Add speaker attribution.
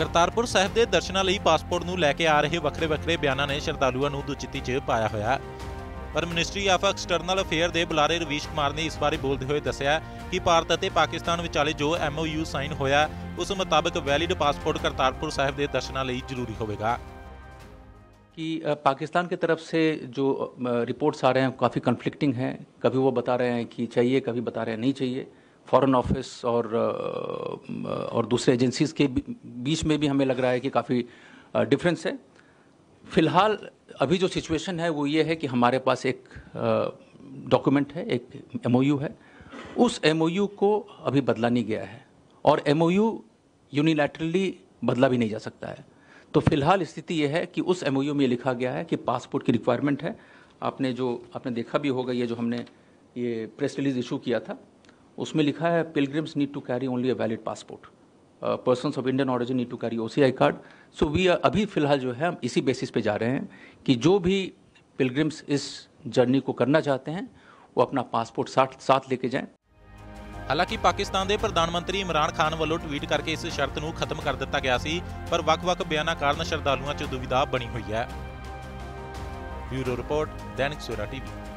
Speaker 1: करतारपुर साहिब के दर्शनों लिए पासपोर्ट नूं लैके आ रहे वक्रे बयानों ने श्रद्धालुओं नूं दुचित्ती च पाया होया। पर मिनिस्ट्री ऑफ एक्सटर्नल अफेयर के बुलारे रवीश कुमार ने इस बारे बोलते हुए दस्सिया कि भारत और पाकिस्तान विचाले जो MOU साइन होया उस मुताबिक वैलिड पासपोर्ट करतारपुर साहिब के दर्शनों लिए जरूरी होगा।
Speaker 2: कि पाकिस्तान की तरफ से जो रिपोर्ट्स आ रहे हैं काफ़ी कन्फ्लिक्टिंग हैं। कभी वो बता रहे हैं कि चाहिए, कभी बता रहे हैं नहीं चाहिए। फॉरेन ऑफिस और दूसरे एजेंसीज़ के बीच में भी हमें लग रहा है कि काफ़ी डिफरेंस है। फ़िलहाल अभी जो सिचुएशन है वो ये है कि हमारे पास एक डॉक्यूमेंट है, एक MOU है। उस MOU को अभी बदला नहीं गया है और MOU यूनिलैटरली बदला भी नहीं जा सकता है। तो फिलहाल स्थिति ये है कि उस MOU में ये लिखा गया है कि पासपोर्ट की रिक्वायरमेंट है। आपने देखा भी होगा, ये जो हमने ये प्रेस रिलीज इशू किया था उसमें लिखा है pilgrims need to carry only a valid passport, persons of Indian origin need to carry OCI card. So we अभी फ़िलहाल जो है हम इसी बेसिस पे जा रहे हैं कि जो भी पिलग्रिम्स इस जर्नी को करना चाहते हैं वो अपना पासपोर्ट साथ लेके जाएं।
Speaker 1: हालांकि पाकिस्तान के प्रधानमंत्री इमरान खान वालों ट्वीट करके इस शर्त नूं खत्म कर दिता गया सी, पर वख-वख बयानों कारण श्रद्धालुओं च दुविधा बनी हुई है। Bureau report, Dainik Savera TV।